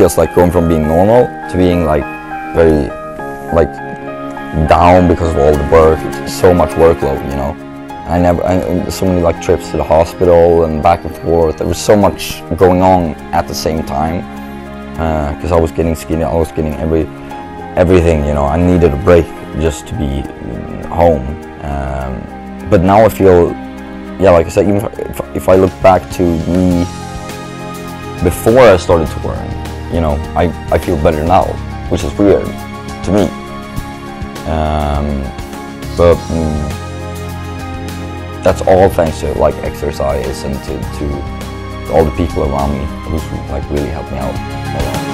feels like going from being normal to being like very like down because of all the work. It's so much workload, you know. So many like trips to the hospital and back and forth. There was so much going on at the same time because I was getting skinny. I was getting everything, you know. I needed a break just to be home. But now I feel, yeah, like I said, even if I look back to me before I started touring, you know, I feel better now, which is weird to me. But that's all thanks to like exercise and to all the people around me who's like really helped me out a lot.